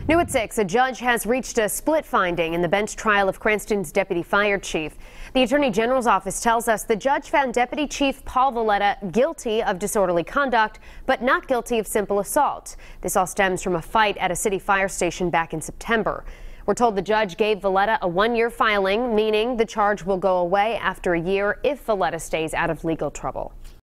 New at 6, a judge has reached a split finding in the bench trial of Cranston's deputy fire chief. The Attorney General's office tells us the judge found Deputy Chief Paul Valletta guilty of disorderly conduct, but not guilty of simple assault. This all stems from a fight at a city fire station back in September. We're told the judge gave Valletta a one-year filing, meaning the charge will go away after a year if Valletta stays out of legal trouble.